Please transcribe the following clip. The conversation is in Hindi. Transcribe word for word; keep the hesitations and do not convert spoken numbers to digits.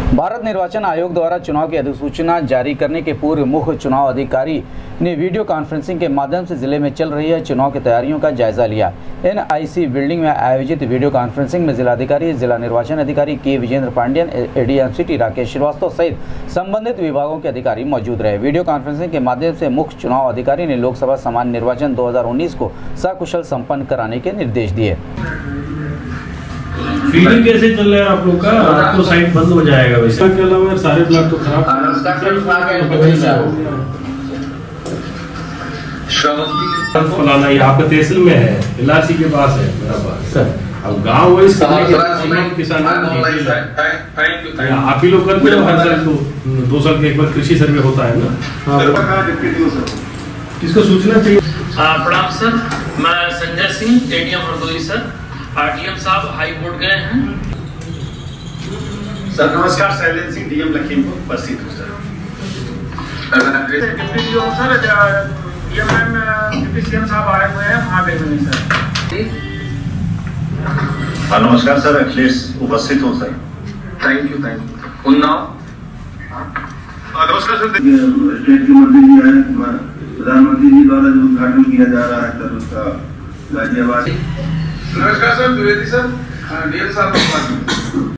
भारत निर्वाचन आयोग द्वारा चुनाव की अधिसूचना जारी करने के पूर्व मुख्य चुनाव अधिकारी ने वीडियो कॉन्फ्रेंसिंग के माध्यम से जिले में चल रही है चुनाव की तैयारियों का जायजा लिया। एन आई सी बिल्डिंग में आयोजित वीडियो कॉन्फ्रेंसिंग में जिलाधिकारी, जिला निर्वाचन अधिकारी के विजेंद्र पांडियन, एडीएमसीटी राकेश श्रीवास्तव सहित संबंधित विभागों के अधिकारी मौजूद रहे। वीडियो कॉन्फ्रेंसिंग के माध्यम से मुख्य चुनाव अधिकारी ने लोकसभा सामान्य निर्वाचन दो हजार उन्नीस को सकुशल संपन्न कराने के निर्देश दिए। फील्डिंग कैसे चल रहा है आप लोग का? आपको साइट बंद हो जाएगा वैसे के अलावा सारे प्लाट तो खराब फलाना ये आपका तहसील में है, एल आर सी के पास है मेरा पास सर। अब गाँव वाइज किसान आप ही लोग करते हो, हर साल तो दो साल के एक बार कृषि सर्वे होता है ना, किसको सूचना चाहिए? प्रणाम सर, मैं Sanjay Singh ADM Hardoi sir. RTM साहब हाई कोर्ट गए हैं सर। नमस्कार, शैलेंद्र सिंह डीएम लखीमपुर उपस्थित हूँ sir. Deputy DM sir, deputy CM साहब आए हुए हैं महादेव में सर। हाँ नमस्कार सर, अखिलेश उपस्थित हूँ sir. Thank you thank you. Unnao नमस्कार सर। स्टेट की मंत्री जी है, प्रधानमंत्री जी द्वारा जो उद्घाटन किया जा रहा है सर उसका गाजियाबाद। नमस्कार सर, द्विवेदी सर, डीएम साहब।